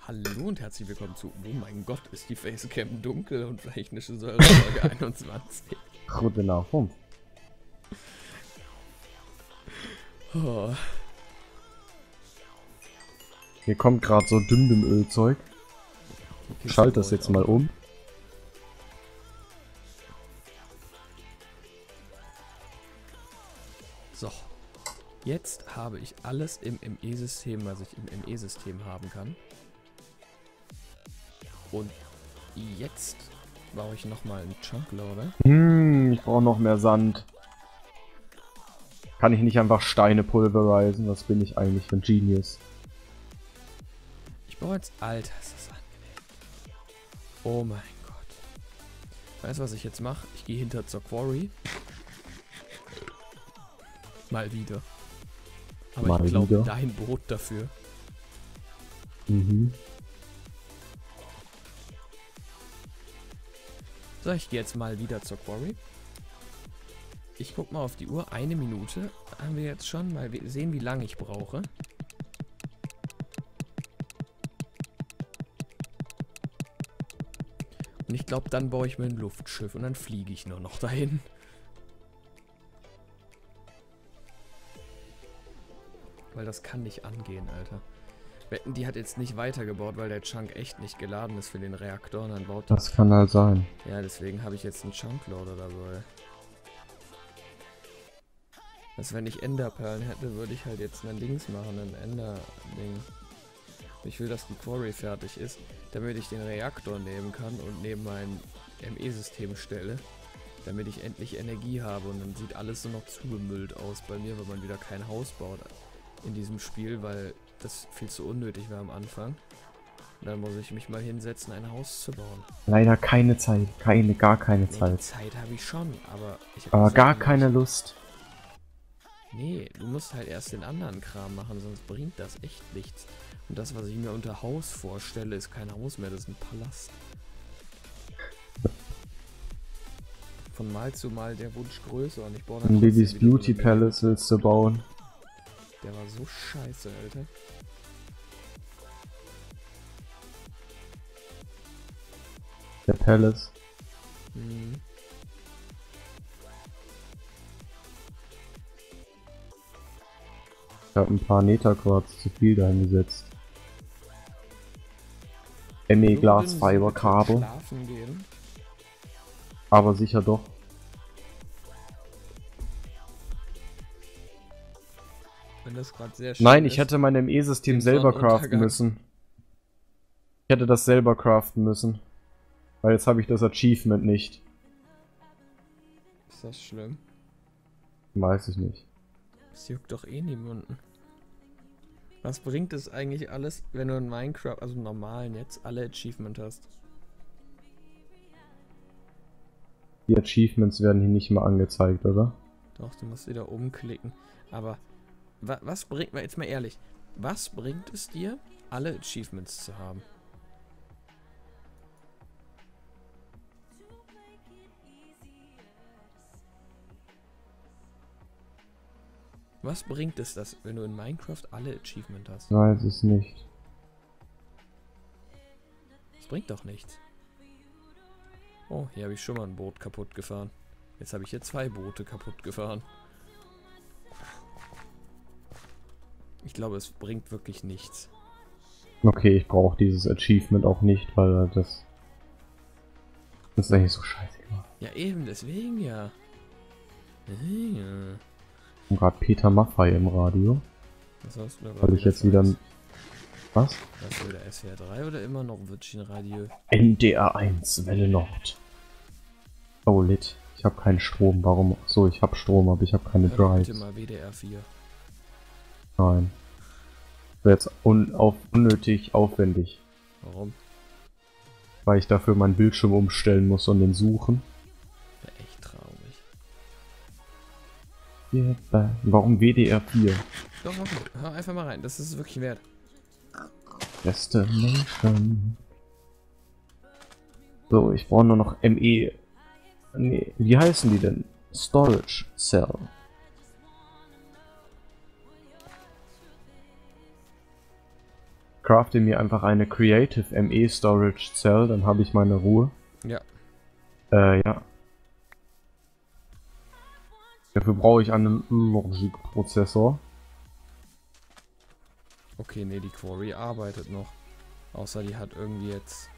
Hallo und herzlich willkommen zu Oh mein Gott, ist die Facecam dunkel und technische Säure Folge 21. Gute Nachricht. Oh. Hier kommt gerade so Ölzeug. Okay, Schalt das jetzt mal um. So. Jetzt habe ich alles im ME-System, was ich im ME-System haben kann. Und jetzt baue ich nochmal einen Chunkloader. Ich brauche noch mehr Sand. Kann ich nicht einfach Steine pulverisieren? Was bin ich eigentlich für ein Genius? Ich baue jetzt... Alter, ist das angenehm. Oh mein Gott. Weißt du, was ich jetzt mache? Ich gehe hinter zur Quarry. Mal wieder. Aber Mal ich glaube, wieder. dein Boot dafür. So, ich gehe jetzt mal wieder zur Quarry. Ich guck mal auf die Uhr. 1 Minute haben wir jetzt schon. Mal sehen, wie lange ich brauche. Und ich glaube, dann baue ich mir ein Luftschiff und dann fliege ich nur noch dahin. Weil das kann nicht angehen, Alter. Wetten, die hat jetzt nicht weitergebaut, weil der Chunk echt nicht geladen ist für den Reaktor. Und dann baut die... Das kann halt sein. Ja, deswegen habe ich jetzt einen Chunkloader dabei. Also wenn ich Enderperlen hätte, würde ich halt jetzt einen Dings machen, ein Ender-Ding. Ich will, dass die Quarry fertig ist, damit ich den Reaktor nehmen kann und neben mein ME-System stelle. Damit ich endlich Energie habe und dann sieht alles so noch zugemüllt aus bei mir, weil man wieder kein Haus baut in diesem Spiel, weil das viel zu unnötig war am Anfang. Und dann muss ich mich mal hinsetzen, ein Haus zu bauen. Leider keine Zeit. Gar keine Nee, Zeit. die Zeit habe ich schon, aber ich habe Aber gar keine Lust. Nee, du musst halt erst den anderen Kram machen, sonst bringt das echt nichts. Und das, was ich mir unter Haus vorstelle, ist kein Haus mehr, das ist ein Palast. Von Mal zu Mal der Wunsch größer und ich baue dann Ein trotzdem Bibis wieder so Beauty eine Palace willst du bauen? Der war so scheiße, Alter. Der Palace. Mhm. Ich habe ein paar Netherquarz zu viel dahingesetzt. ME Glasfiberkabel. Schlafen gehen. Aber sicher doch. Wenn das gerade sehr schön Nein, ist. ich hätte mein ME-System Den selber craften Sonnenuntergang. müssen. Ich hätte das selber craften müssen. Weil jetzt habe ich das Achievement nicht. Ist das schlimm? Weiß ich nicht. Das juckt doch eh niemanden. Was bringt es eigentlich alles, wenn du in Minecraft, also im normalen jetzt, alle Achievement hast? Die Achievements werden hier nicht mal angezeigt, oder? Doch, du musst wieder umklicken. Aber was bringt, jetzt mal ehrlich, was bringt es dir, alle Achievements zu haben? Was bringt es das, wenn du in Minecraft alle Achievement hast? Weiß es nicht. Das bringt doch nichts. Oh, hier habe ich schon mal ein Boot kaputt gefahren. Jetzt habe ich hier 2 Boote kaputt gefahren. Ich glaube, es bringt wirklich nichts. Okay, ich brauche dieses Achievement auch nicht, weil das ist eigentlich so scheißegal. Ja eben, deswegen ja. Ja. Ich habe gerade Peter Maffay im Radio. Was hast du da Weil gerade ich jetzt wieder... für Was? Hast du wieder SWR 3 oder immer noch Virgin Radio? NDR 1, Welle Nord. Oh, lit. Ich habe keinen Strom. Warum? So, ich habe Strom, aber ich habe keine Hör doch Drives. bitte mal WDR 4. Nein. Das wäre jetzt unnötig aufwendig. Warum? Weil ich dafür meinen Bildschirm umstellen muss und den suchen. Ja, echt traurig. Warum WDR 4? Doch, mach gut. Hör einfach mal rein. Das ist es wirklich wert. Destination. So, ich brauche nur noch ME. Nee, wie heißen die denn? Storage Cell. crafte mir einfach eine Creative ME Storage Cell, dann habe ich meine Ruhe. Ja. Ja. Dafür brauche ich einen Logikprozessor. Okay, nee, die Quarry arbeitet noch. Außer die hat irgendwie jetzt...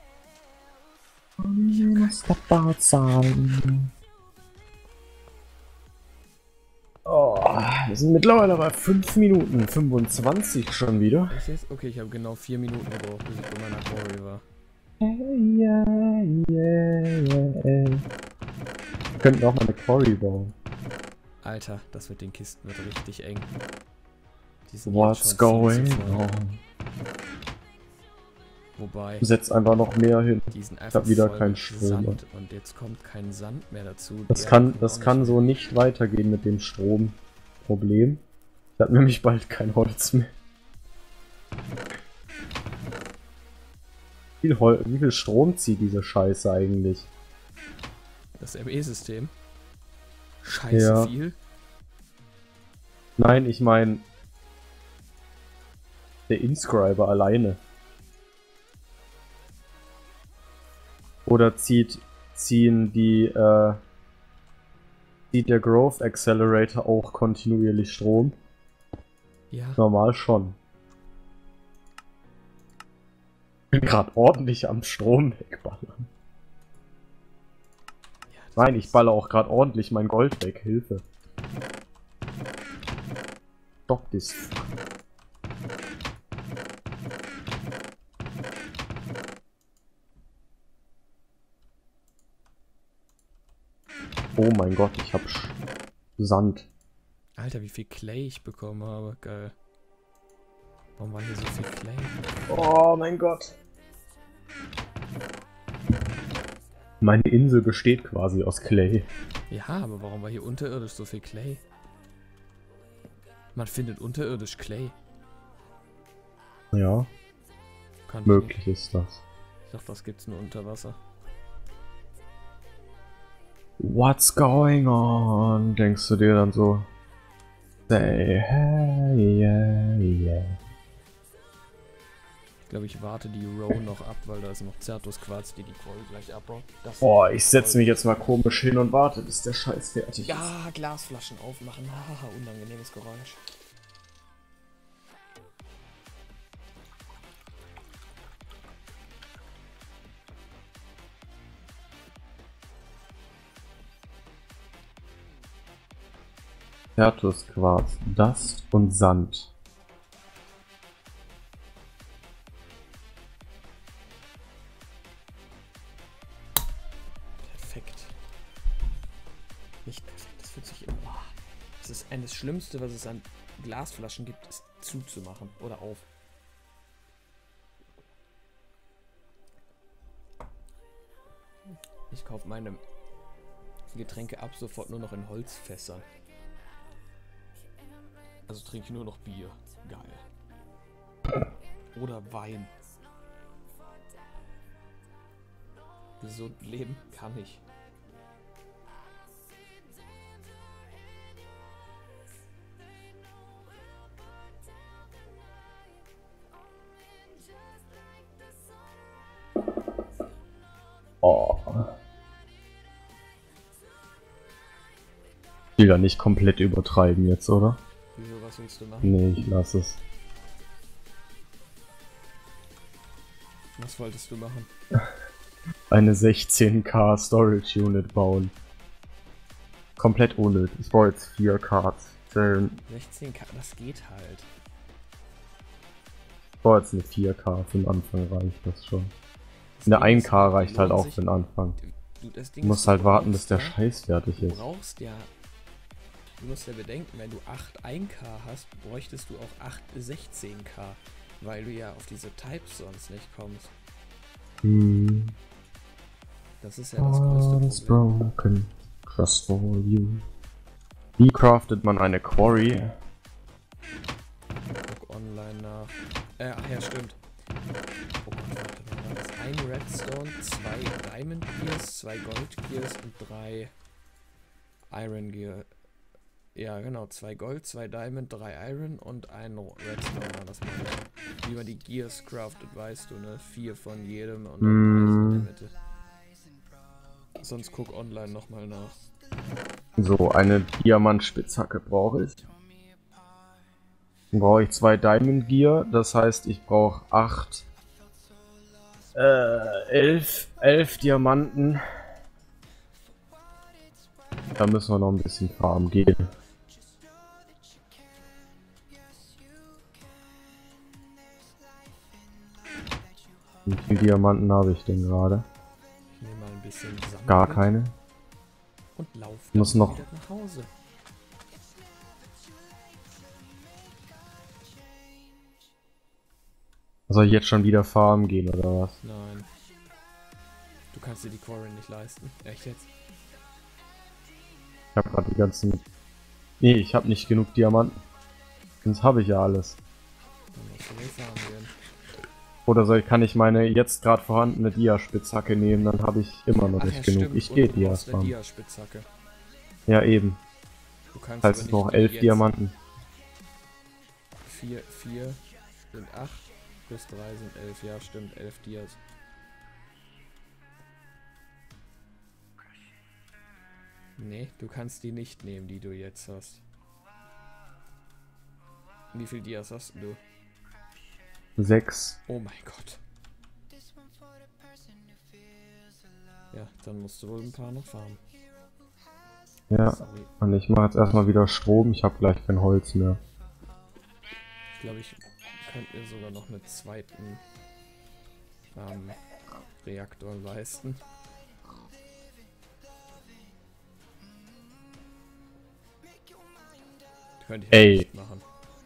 Oh, wir sind mittlerweile bei 5 Minuten 25 schon wieder. Echt jetzt? Okay, ich habe genau 4 Minuten gebraucht, bis ich bei meiner Quarry war. Wir könnten auch mal eine Quarry bauen. Alter, das mit den Kisten wird richtig eng. Die sind What's jetzt schon viel zu going voll. on? Wobei, Setz einfach noch mehr hin. die sind Ich einfach hab wieder voll keinen mit Strom. Sand und jetzt kommt kein Sand mehr dazu. Das Der kann, kommt das auch kann nicht so mehr. nicht weitergehen mit dem Stromproblem. Ich hab nämlich bald kein Holz mehr. Wie viel Strom zieht diese Scheiße eigentlich? Das ME-System. Scheiße Ja. viel. Nein, ich meine der Inscriber alleine. Oder zieht der Growth Accelerator auch kontinuierlich Strom? Ja. Normal schon. Ich bin gerade ordentlich am Strom wegballern. Ja, das Nein, ist- ich baller auch gerade ordentlich mein Gold weg. Hilfe. Stop this. Oh mein Gott, ich hab Sand. Alter, wie viel Clay ich bekommen habe. Geil. Warum war hier so viel Clay? Oh mein Gott. Meine Insel besteht quasi aus Clay. Ja, aber warum war hier unterirdisch so viel Clay? Man findet unterirdisch Clay. Ja, Kann möglich ist das. Ich dachte, das gibt's nur unter Wasser. What's going on? Denkst du dir dann so? Say hey, yeah, yeah. Ich glaube, ich warte die Row noch ab, weil da ist noch Zertus-Quarz, die Quarry gleich abbaut. Das Boah, ich setze mich jetzt mal komisch hin und warte, bis der Scheiß fertig ist. Ja, Glasflaschen aufmachen. Haha, unangenehmes Geräusch. Zertusquarz, Dust und Sand. Perfekt. Nicht perfekt, das fühlt sich immer... Das ist das Schlimmste, was es an Glasflaschen gibt, ist zuzumachen oder auf. Ich kaufe meine Getränke ab sofort nur noch in Holzfässern. Also trinke ich nur noch Bier. Geil. Oder Wein. Gesund leben kann ich. Oh. Ich will da nicht komplett übertreiben jetzt, oder? Wieso, was willst du machen? Nee, ich lass es. Was wolltest du machen? Eine 16K Storage Unit bauen. Komplett unnötig. Ich brauche jetzt 4 Cards. 16K, das geht halt. Ich brauche jetzt eine 4K. Für den Anfang reicht das schon. Das Eine Ding ist, 1K reicht halt lohnt auch sich- für den Anfang. das Ding Du musst ist, halt du warten, bis brauchst der ja- Scheiß fertig Du ist. brauchst ja... Du musst ja bedenken, wenn du 8 1K hast, bräuchtest du auch 8 16K. Weil du ja auf diese Types sonst nicht kommst. Hm. Das ist ja das größte Heart is Problem. broken. Trust for you. Wie craftet man eine Quarry? Guck online nach. Ach ja, stimmt. Oh Gott, warte, wann war das? Ein Redstone, 2 Diamond Gears, 2 Gold Gears und 3 Iron Gear. Ja, genau. 2 Gold, 2 Diamond, 3 Iron und ein Redstone. Ja, das mache ich. Wie man die Gears craftet, weißt du, ne? 4 von jedem und dann Eisen in der Mitte. Sonst guck online nochmal nach. So, eine Diamantspitzhacke brauche ich. Dann brauche ich 2 Diamond Gear, das heißt, ich brauche 8, 11 Diamanten. Da müssen wir noch ein bisschen farmen gehen. Wie viele Diamanten habe ich denn gerade? Ich nehme mal ein bisschen Sand Gar mit keine. und laufe Muss noch wieder nach Hause. Soll ich jetzt schon wieder farmen gehen oder was? Nein. Du kannst dir die Quarry nicht leisten. Echt jetzt? Ich habe gerade die ganzen... Nee, ich habe nicht genug Diamanten. Sonst habe ich ja alles. Dann musst du wohl farmen gehen. Oder kann ich meine jetzt gerade vorhandene Dia-Spitzhacke nehmen, dann habe ich immer noch Ach nicht ja, genug. stimmt. Ich Und gehe du brauchst Dias eine farmen. Dia-Spitzhacke. Ja, eben. Du kannst Das heißt aber noch nicht 11 jetzt Diamanten. 4 sind 8, plus 3 sind 11. Ja, stimmt, 11 Dias. Nee, du kannst die nicht nehmen, die du jetzt hast. Wie viel Dias hast du? 6. Oh mein Gott. Ja, dann musst du wohl ein paar noch farmen. Ja, Sorry. und ich mache jetzt erstmal wieder Strom. Ich habe gleich kein Holz mehr. Ich glaube, ich könnte mir sogar noch einen zweiten Reaktor leisten. Könnte ich Ey. nicht machen.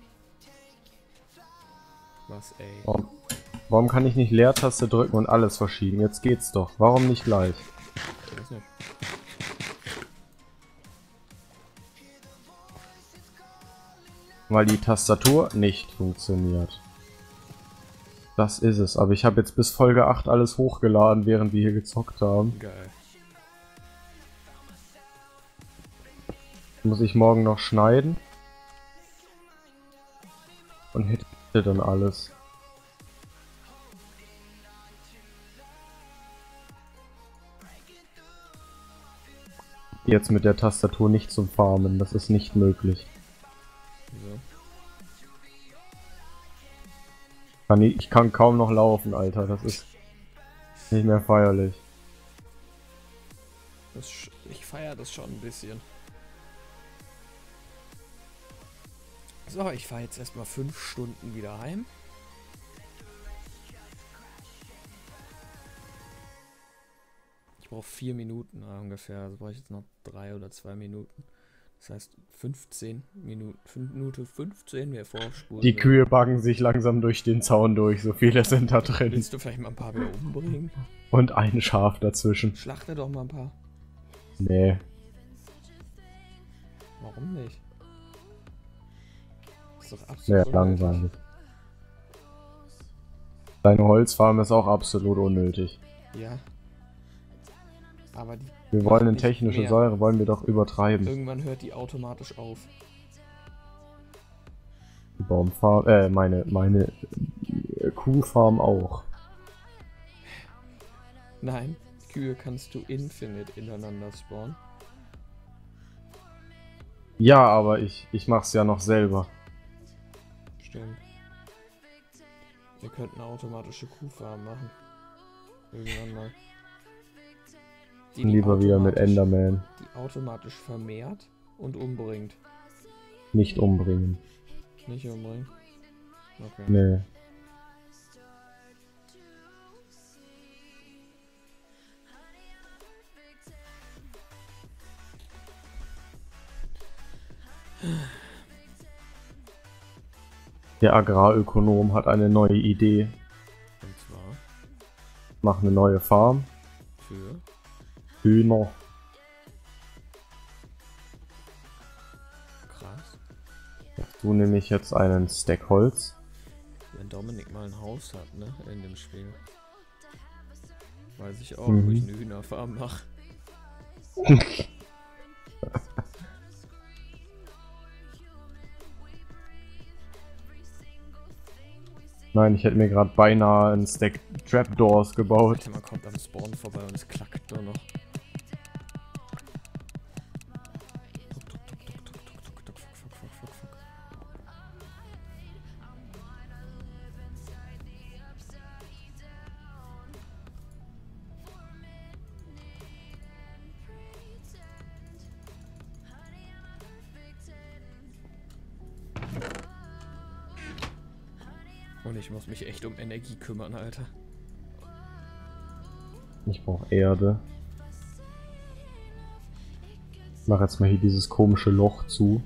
Was, ey? Warum kann ich nicht Leertaste drücken und alles verschieben? Jetzt geht's doch. Warum nicht gleich? Ich weiß nicht. Weil die Tastatur nicht funktioniert. Das ist es. Aber ich habe jetzt bis Folge 8 alles hochgeladen, während wir hier gezockt haben. Geil. Muss ich morgen noch schneiden. Und hätte dann alles. Jetzt mit der Tastatur nicht zum Farmen. Das ist nicht möglich. So. Ich kann kaum noch laufen, Alter. Das ist nicht mehr feierlich. Ich feiere das schon ein bisschen. So, ich fahre jetzt erstmal 5 Stunden wieder heim. Ich brauche 4 Minuten ungefähr. Also brauche ich jetzt noch 3 oder 2 Minuten. Das heißt 15 Minuten. 5 Minuten 15 mehr vorspulen. Die Kühe baggen sich langsam durch den Zaun durch. So viele sind da drin. Willst du vielleicht mal ein paar wieder umbringen? Und ein Schaf dazwischen. Schlachte doch mal ein paar. Nee. Warum nicht? Ist doch absolut Sehr unnötig. langweilig. Deine Holzfarm ist auch absolut unnötig. Ja. Aber die Wir macht wollen eine nicht technische mehr. Säure, wollen wir doch übertreiben. Irgendwann hört die automatisch auf. Die Baumfarm, meine Kuhfarm auch. Nein, Kühe kannst du infinite ineinander spawnen. Ja, aber ich mach's ja noch selber. Stimmt. Wir könnten eine automatische Kuhfarm machen. Irgendwann mal. Die Lieber wieder mit automatisch- Enderman. Die automatisch vermehrt und umbringt. Nicht umbringen. Nicht umbringen? Okay. Nee. Der Agrarökonom hat eine neue Idee. Und zwar Mach eine neue Farm. für... Hühner. Krass. Du nämlich jetzt einen Stack Holz. Wenn Dominik mal ein Haus hat, ne? In dem Spiel. Weiß ich auch, Mhm. wo ich eine Hühnerfarm mache. Nein, ich hätte mir gerade beinahe einen Stack Trapdoors gebaut. Alter, man kommt am Spawn vorbei und es klackt nur noch. Und ich muss mich echt um Energie kümmern, Alter. Ich brauche Erde. Ich mache jetzt mal hier dieses komische Loch zu.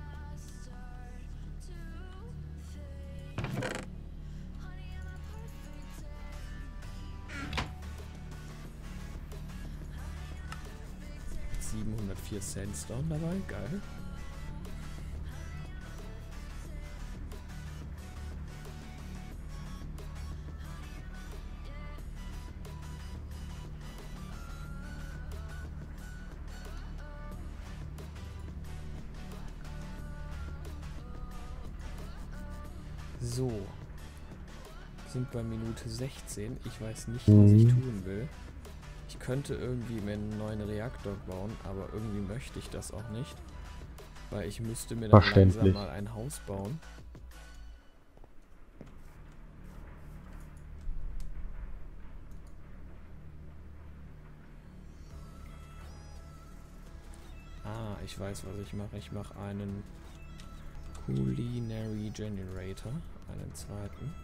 Sandstone dabei, geil. So. Sind bei Minute 16. Ich weiß nicht, was ich tun will. Ich könnte irgendwie mir einen neuen Reaktor bauen, aber irgendwie möchte ich das auch nicht. Weil ich müsste mir dann langsam mal ein Haus bauen. Ah, ich weiß, was ich mache. Ich mache einen Culinary Generator, einen zweiten.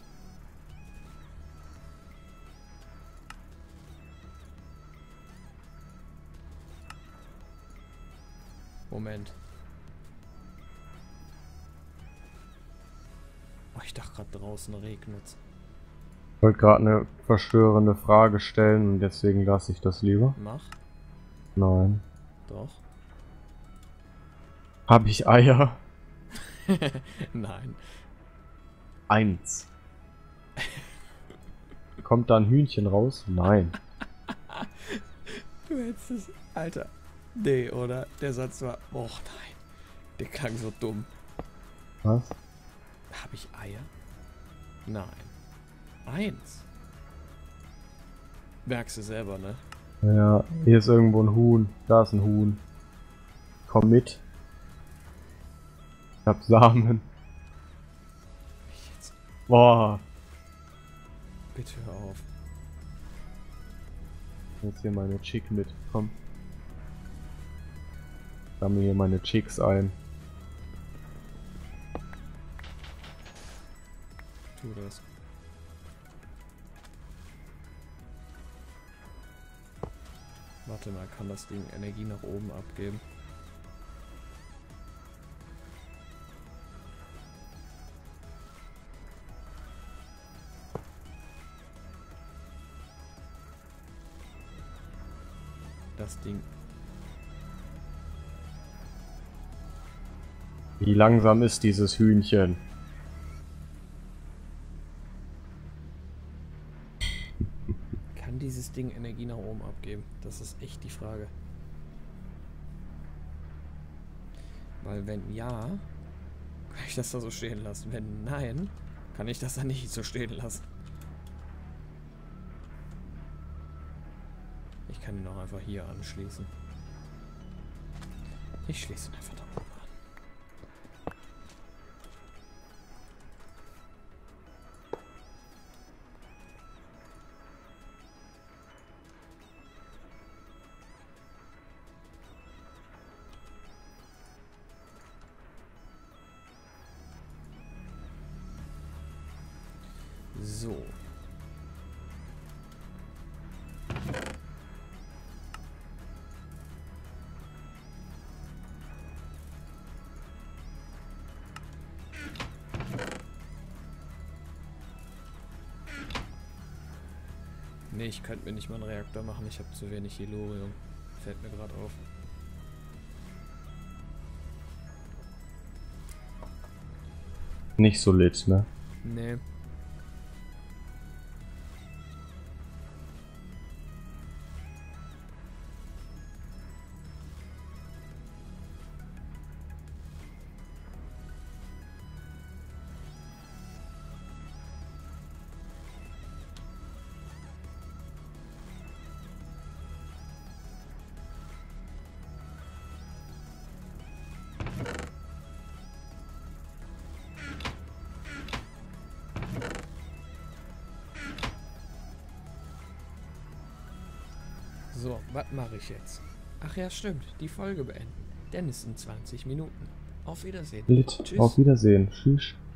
Moment. Oh, ich dachte gerade draußen regnet's. Ich wollte gerade eine verstörende Frage stellen und deswegen lasse ich das lieber. Mach. Nein. Doch. Habe ich Eier? Nein. 1. Kommt da ein Hühnchen raus? Nein. Du hättest es... Alter. Nee, oder? Der Satz war... Oh nein. Der klang so dumm. Was? Habe ich Eier? Nein. 1. Merkst du selber, ne? Ja, hier ist irgendwo ein Huhn. Da ist ein Huhn. Komm mit. Ich hab Samen. Jetzt. Boah. Bitte hör auf. Jetzt hier meine Chick mit. Komm. Sammle hier meine Chicks ein. Tu das. Warte mal, kann das Ding Energie nach oben abgeben? Das Ding. Wie langsam ist dieses Hühnchen? Kann dieses Ding Energie nach oben abgeben? Das ist echt die Frage. Weil wenn ja, kann ich das da so stehen lassen. Wenn nein, kann ich das da nicht so stehen lassen. Ich kann ihn auch einfach hier anschließen. Ich schließe ihn einfach da oben an. So. Nee, ich könnte mir nicht mal einen Reaktor machen. Ich habe zu wenig Helium. Fällt mir gerade auf. Nicht so lit, ne? Nee. So, was mache ich jetzt? Ach ja, stimmt, die Folge beenden. Denn es sind 20 Minuten. Auf Wiedersehen. Lit. Tschüss. Auf Wiedersehen. Tschüss.